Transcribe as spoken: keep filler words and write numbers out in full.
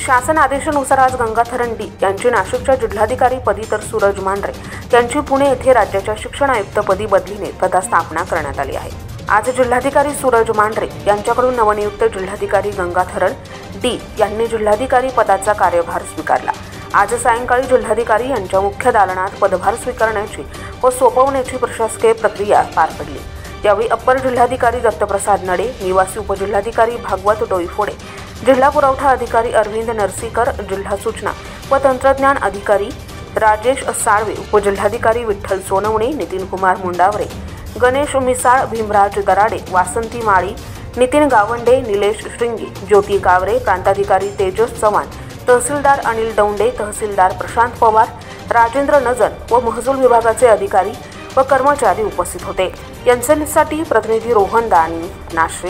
शासन आदेशानुसार आज गंगाथरण डी यांची नाशिकच्या जिल्हाधिकारी पदी तर सूरज मांढरे यांची पुणे येथे राज्याच्या शिक्षण आयुक्तपदी बदलीने पदस्थापना करण्यात आली आहे। आज जिल्हाधिकारी सूरज मांढरे यांच्याकडून नवनियुक्त जिल्हाधिकारी गंगाथरण डी यांनी जिल्हाधिकारी पदाचा कार्यभार स्वीकारला। आज सायंकाळी जिल्हाधिकारी यांच्या मुख्य दालनात पदभार स्वीकारण्याची व सोपवण्याची प्रशासकीय प्रक्रिया पार पडली। यावेळी अप्पर जिल्हाधिकारी दत्तप्रसाद नडे, निवासी उपजिल्हाधिकारी भागवत डोईफोडे, जिल्हा पुरवठा अधिकारी अरविंद नरसीकर, जिल्हा सूचना व तंत्रज्ञान अधिकारी राजेश साळवे, उपजिल्हाधिकारी विठ्ठल सोनवणे, नितीन कुमार मुंडावरे, गणेश मिसाळ, भीमराज दराडे, वासंती माळी, नितीन गावंडे, निलेश श्रिंगी, ज्योती कावरे, प्रांताधिकारी तेजस चव्हाण, तहसीलदार अनिल दौंडे, तहसीलदार प्रशांत पवार, राजेंद्र नजन व महसूल विभागाचे अधिकारी व कर्मचारी उपस्थित होते। यांच्यासाठी प्रतिनिधी रोहन दानी, नाशिक।